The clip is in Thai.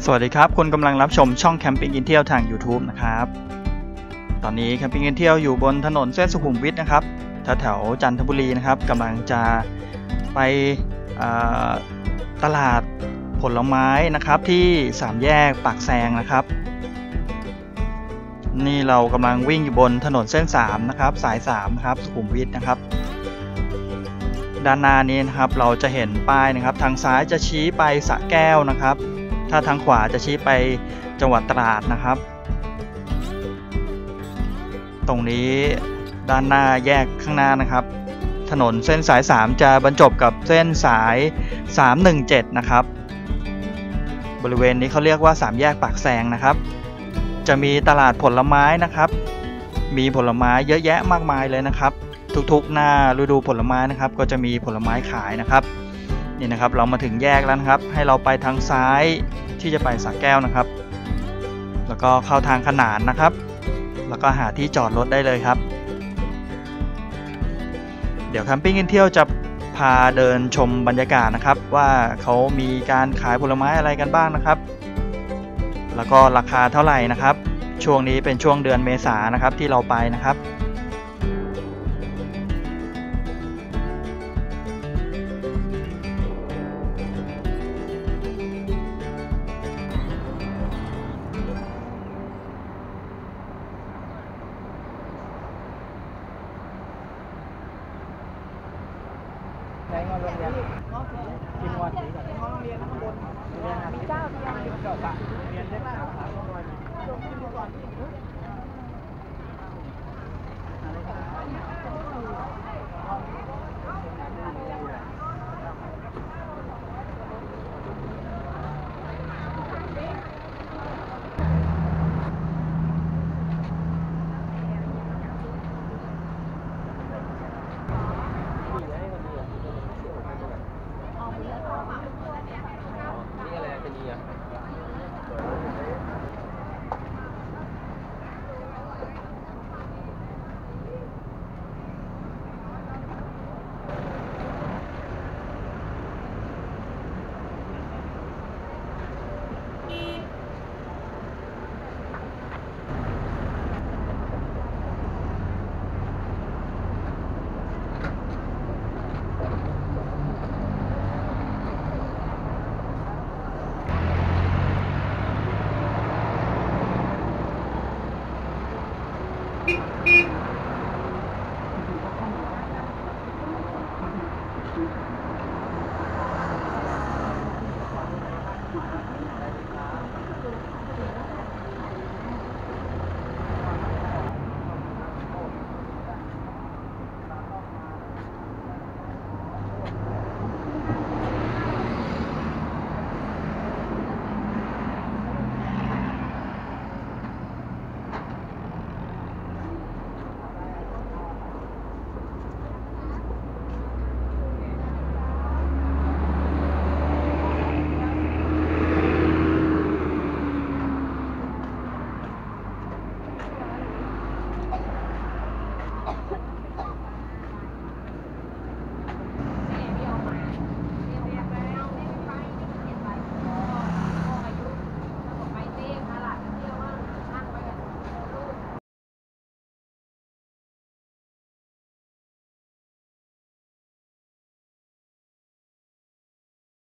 สวัสดีครับคุณกำลังรับชมช่องแคมปิ้งกินเที่ยวทาง YouTube นะครับตอนนี้แคมปิ้งกินเที่ยวอยู่บนถนนเส้นสุขุมวิทนะครับแถวจันทบุรีนะครับกำลังจะไปตลาดผลไม้นะครับที่3แยกปากแซงนะครับนี่เรากำลังวิ่งอยู่บนถนนเส้น3นะครับสาย3นะครับสุขุมวิทนะครับด้านหน้านี้นะครับเราจะเห็นป้ายนะครับทางซ้ายจะชี้ไปสระแก้วนะครับถ้าทางขวาจะชี้ไปจังหวัดตราดนะครับตรงนี้ด้านหน้าแยกข้างหน้านะครับถนนเส้นสาย3จะบรรจบกับเส้นสาย317นะครับบริเวณนี้เขาเรียกว่า3แยกปากแซงนะครับจะมีตลาดผลไม้นะครับมีผลไม้เยอะแยะมากมายเลยนะครับทุกๆหน้าฤดูผลไม้นะครับก็จะมีผลไม้ขายนะครับนี่นะครับเรามาถึงแยกแล้วนะครับให้เราไปทางซ้ายที่จะไปสระแก้วนะครับแล้วก็เข้าทางขนานนะครับแล้วก็หาที่จอดรถได้เลยครับเดี๋ยวแคมปิ้งกินเที่ยวจะพาเดินชมบรรยากาศนะครับว่าเขามีการขายผลไม้อะไรกันบ้างนะครับแล้วก็ราคาเท่าไหร่นะครับช่วงนี้เป็นช่วงเดือนเมษายนนะครับที่เราไปนะครับในโรงเรียนกินวันนี้ก่อนโรงเรียนข้างบนมีเจ้าเดียวเกี่ยวกับเรียนเล็กๆครับ